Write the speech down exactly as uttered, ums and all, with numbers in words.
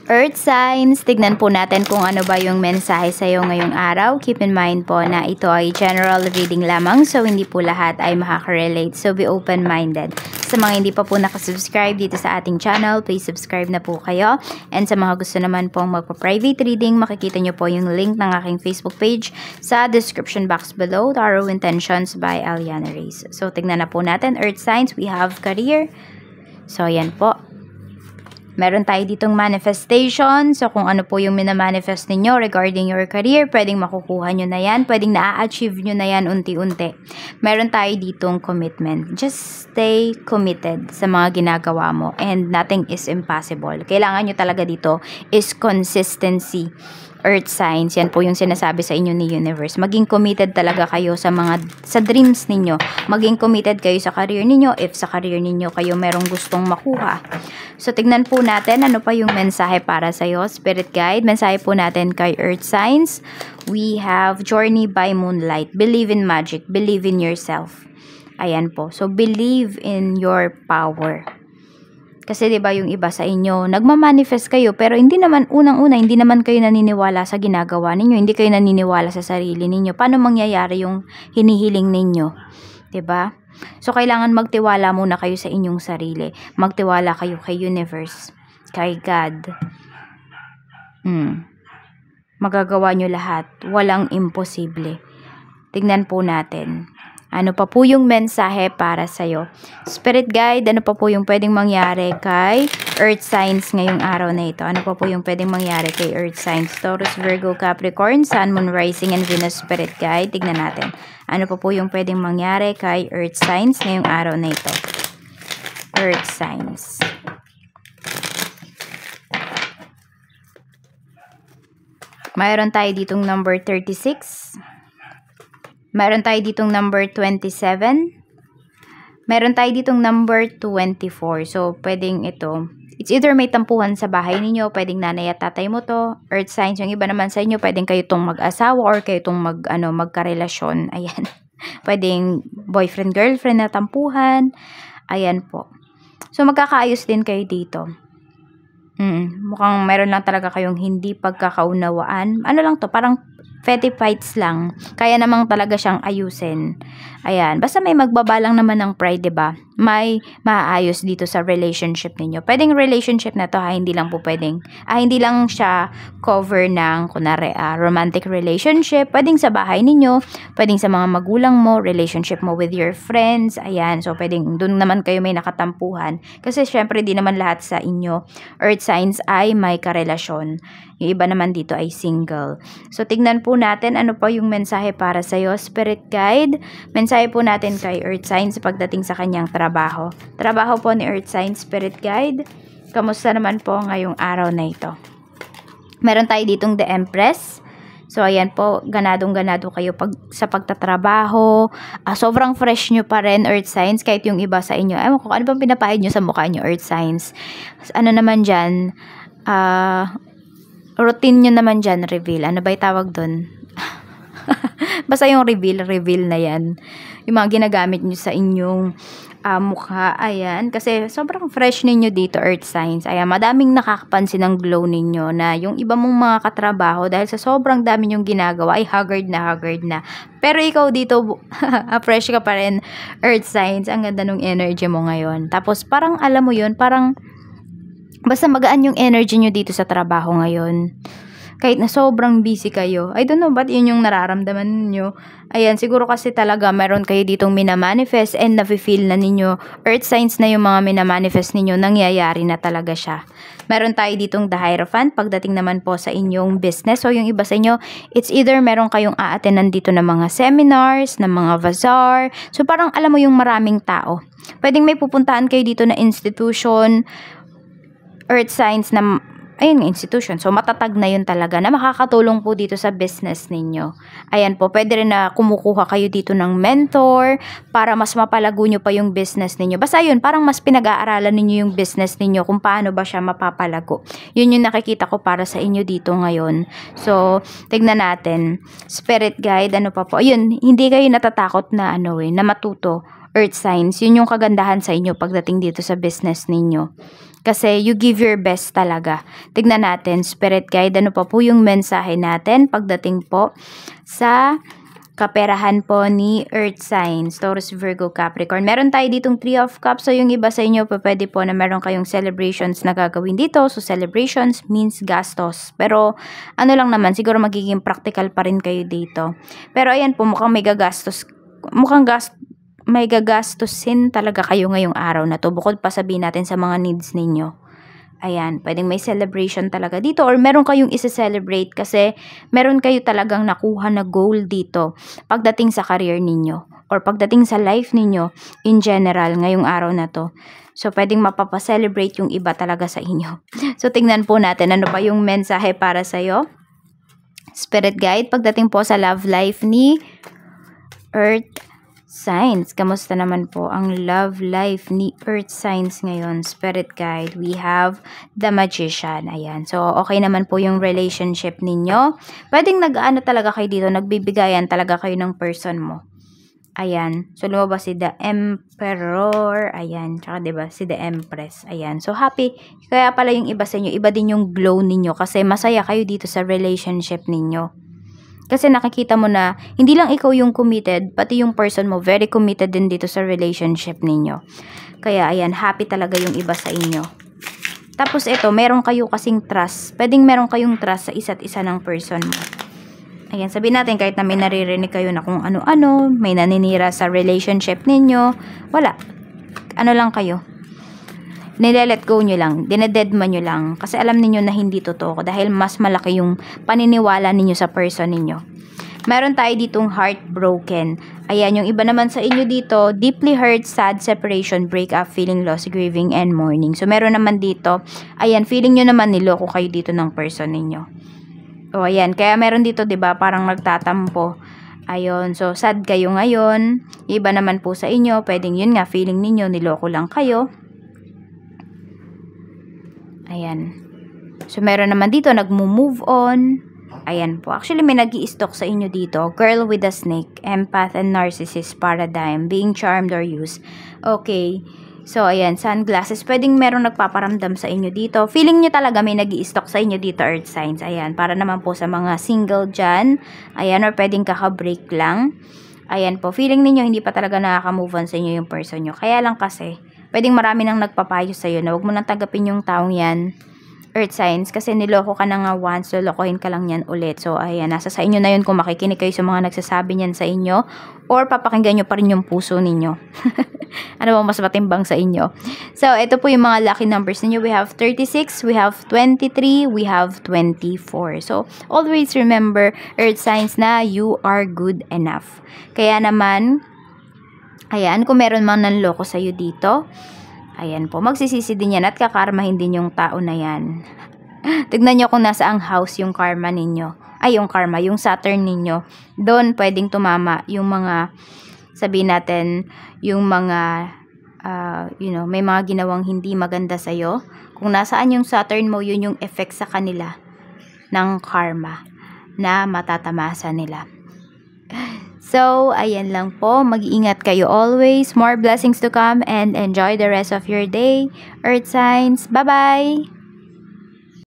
Earth signs, tignan po natin kung ano ba yung mensahe sa iyo ngayong araw. Keep in mind po na ito ay general reading lamang, so hindi po lahat ay makaka-relate. So be open-minded. Sa mga hindi pa po nakasubscribe dito sa ating channel, please subscribe na po kayo. And sa mga gusto naman pong magpa-private reading, makikita nyo po yung link ng aking Facebook page sa description box below, Tarot Intentions by Aliana Reyes. So tignan na po natin, Earth signs, we have career. So yan po. Meron tayo ditong manifestation. So, kung ano po yung minamanifest ninyo regarding your career, pwedeng makukuha nyo na yan. Pwedeng na-achieve nyo na yan unti-unti. Meron tayo ditong commitment. Just stay committed sa mga ginagawa mo. And nothing is impossible. Kailangan nyo talaga dito is consistency. Earth signs, yan po yung sinasabi sa inyo ni universe. Maging committed talaga kayo sa mga sa dreams ninyo. Maging committed kayo sa career ninyo if sa career ninyo kayo merong gustong makuha. So tignan po natin ano pa yung mensahe para sa iyo, Spirit Guide. Mensahe po natin kay Earth signs. We have journey by moonlight. Believe in magic. Believe in yourself. Ayan po. So believe in your power. Kasi 'di ba yung iba sa inyo, nagma-manifest kayo pero hindi naman unang-una, hindi naman kayo naniniwala sa ginagawa ninyo, hindi kayo naniniwala sa sarili ninyo. Paano mangyayari yung hinihiling ninyo? 'Di ba? So kailangan magtiwala muna kayo sa inyong sarili. Magtiwala kayo kay universe, kay God. Hmm. Magagawa nyo lahat. Walang imposible. Tignan po natin. Ano pa po yung mensahe para sa'yo? Spirit Guide, ano pa po yung pwedeng mangyari kay Earth signs ngayong araw na ito? Ano pa po yung pwedeng mangyari kay Earth signs? Taurus, Virgo, Capricorn, Sun, Moon, Rising, and Venus. Spirit Guide, tignan natin. Ano pa po yung pwedeng mangyari kay Earth signs ngayong araw na ito? Earth signs. Mayroon tayo ditong number thirty-six. Meron tayo ditong number twenty-seven. Meron tayo ditong number twenty-four. So, pwedeng ito. It's either may tampuhan sa bahay ninyo, pwedeng nanay at tatay mo to. Earth signs, yung iba naman sa inyo, pwedeng kayo itong mag-asawa or kayo itong mag, ano, magkarelasyon. Ayan. Pwedeng boyfriend, girlfriend na tampuhan. Ayan po. So, magkakaayos din kayo dito. Mm, mukhang meron lang talaga kayong hindi pagkakaunawaan. Ano lang to, parang petty fights lang. Kaya namang talaga siyang ayusin. Ayan. Basta may magbaba lang naman ng pride, diba? May maayos dito sa relationship ninyo. Pwedeng relationship na to ha, hindi lang po pwedeng, ah, hindi lang siya cover ng, kunwari, ah, romantic relationship. Pwedeng sa bahay ninyo, pwedeng sa mga magulang mo, relationship mo with your friends. Ayan. So, pwedeng dun naman kayo may nakatampuhan. Kasi, syempre, di naman lahat sa inyo, Earth signs ay may karelasyon. Yung iba naman dito ay single. So, tignan po natin ano pa yung mensahe para sa'yo, Spirit Guide. Mensahe po natin kay Earth signs pagdating sa kanyang trabaho. Trabaho po ni Earth signs, Spirit Guide. Kamusta naman po ngayong araw na ito? Meron tayo ditong The Empress. So, ayan po, ganadong-ganado kayo pag, sa pagtatrabaho. Ah, sobrang fresh nyo pa rin, Earth signs, kahit yung iba sa inyo. Ewan ko, ano bang pinapahid nyo sa mukha nyo, Earth signs? Ano naman dyan? Ah... Uh, routine nyo naman dyan, reveal. Ano ba yung tawag dun? Basta yung reveal, reveal na yan. Yung mga ginagamit nyo sa inyong uh, mukha. Ayan. Kasi sobrang fresh ninyo dito, Earth signs. Ayan. Madaming nakakapansin ng glow ninyo na yung iba mong mga katrabaho dahil sa sobrang dami nyong ginagawa ay haggard na, haggard na. Pero ikaw dito, fresh ka pa rin, Earth signs. Ang ganda ng energy mo ngayon. Tapos parang alam mo yun, parang basta magaan yung energy nyo dito sa trabaho ngayon. Kahit na sobrang busy kayo. I don't know, ba't yun yung nararamdaman nyo? Ayan, siguro kasi talaga meron kayo ditong minamanifest and nafe-feel na ninyo. Earth signs na yung mga minamanifest ninyo, nangyayari na talaga siya. Meron tayo ditong The Hierophant. Pagdating naman po sa inyong business, so yung iba sa inyo, it's either meron kayong a-attendan dito ng mga seminars, ng mga bazaar. So parang alam mo yung maraming tao. Pwedeng may pupuntahan kayo dito na institution, Earth signs na, ayun, institution. So, matatag na yun talaga na makakatulong po dito sa business ninyo. Ayan po, pwede rin na kumukuha kayo dito ng mentor para mas mapalago nyo pa yung business ninyo. Basta yun, parang mas pinag-aaralan ninyo yung business ninyo kung paano ba siya mapapalago. Yun yung nakikita ko para sa inyo dito ngayon. So, tignan natin. Spirit Guide, ano pa po. Ayun, hindi kayo natatakot na, ano eh, na matuto. Earth signs, yun yung kagandahan sa inyo pagdating dito sa business ninyo. Kasi you give your best talaga. Tignan natin, Spirit Guide, ano pa po yung mensahe natin pagdating po sa kaperahan po ni Earth Signs, Taurus, Virgo, Capricorn. Meron tayo ditong Three of Cups. So, yung iba sa inyo, pwede po na meron kayong celebrations na gagawin dito. So, celebrations means gastos. Pero, ano lang naman, siguro magiging practical pa rin kayo dito. Pero, ayan po, mukhang may gagastos. Mukhang gas, may gagastusin talaga kayo ngayong araw na to. Bukod pa sabihin natin sa mga needs ninyo. Ayan, pwedeng may celebration talaga dito or meron kayong isa-celebrate kasi meron kayo talagang nakuha na goal dito pagdating sa career ninyo or pagdating sa life ninyo in general ngayong araw na to. So, pwedeng mapapacelebrate yung iba talaga sa inyo. So, tingnan po natin ano pa yung mensahe para sa'yo. Spirit Guide, pagdating po sa love life ni Earth Signs. Kamusta naman po ang love life ni Earth Signs ngayon? Spirit Guide, we have the Magician. Ayan. So, okay naman po yung relationship ninyo. Pwedeng nag-ano talaga kayo dito, nagbibigayan talaga kayo ng person mo. Ayan. So, lumabas si the Emperor. Ayan. Tsaka diba, si the Empress. Ayan. So, happy. Kaya pala yung iba sa inyo, iba din yung glow ninyo kasi masaya kayo dito sa relationship ninyo. Kasi nakikita mo na, hindi lang ikaw yung committed, pati yung person mo, very committed din dito sa relationship ninyo. Kaya, ayan, happy talaga yung iba sa inyo. Tapos, ito, meron kayo kasing trust. Pwedeng meron kayong trust sa isa't isa ng person mo. Ayan, sabihin natin, kahit na may naririnig kayo na kung ano-ano, may naninira sa relationship ninyo, wala. Ano lang kayo? Nile-let go nyo lang, dinededma nyo lang, kasi alam niyo na hindi totoo dahil mas malaki yung paniniwala ninyo sa person ninyo. Meron tayo ditong heartbroken. Ayan, yung iba naman sa inyo dito, deeply hurt, sad, separation, breakup, feeling loss, grieving, and mourning. So, meron naman dito, ayan, feeling nyo naman niloko kayo dito ng person ninyo. O, ayan, kaya meron dito, diba, parang nagtatampo. Ayun, so, sad kayo ngayon. Yung iba naman po sa inyo, pwedeng yun nga, feeling ninyo, niloko lang kayo. Ayan. So, meron naman dito, nagmo-move on. Ayan po. Actually, may nag-i-stock sa inyo dito. Girl with a snake, empath and narcissist paradigm, being charmed or used. Okay. So, ayan, sunglasses. Pwedeng meron nagpaparamdam sa inyo dito. Feeling nyo talaga may nag-i-stock sa inyo dito, Earth Signs. Ayan, para naman po sa mga single dyan. Ayan, or pwedeng kaka-break lang. Ayan po. Feeling ninyo, hindi pa talaga nakaka-move on sa inyo yung person nyo. Kaya lang kasi, pwedeng marami nang nagpapayo sa'yo na huwag mo nang tanggapin yung taong yan, Earth Signs, kasi niloko ka na nga once, lolokohin ka lang yan ulit. So, ayan, nasa sa inyo na yun kung makikinig kayo sa mga nagsasabi niyan sa inyo or papakinggan nyo pa rin yung puso ninyo. Ano bang mas matimbang sa inyo? So, ito po yung mga lucky numbers ninyo. We have thirty-six, we have twenty-three, we have twenty-four. So, always remember, Earth Signs, na you are good enough. Kaya naman, ayan, kung meron man nanloko sa'yo dito, ayan po, magsisisi din yan at kakarmahin din yung tao na yan. Tignan nyo kung nasa ang house yung karma ninyo. Ay, yung karma, yung Saturn ninyo. Doon pwedeng tumama yung mga, sabihin natin, yung mga, uh, you know, may mga ginawang hindi maganda sa'yo. Kung nasaan yung Saturn mo, yun yung effect sa kanila ng karma na matatamasa nila. So, ayan lang po. Mag-iingat kayo always. More blessings to come and enjoy the rest of your day. Earth Signs, bye-bye!